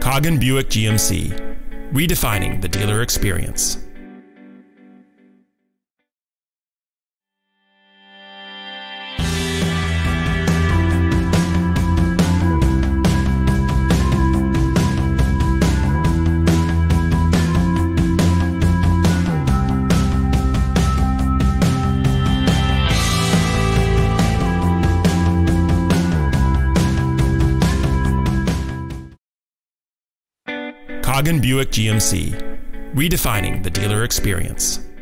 Coggin Buick GMC, redefining the dealer experience. Coggin Buick GMC, redefining the dealer experience.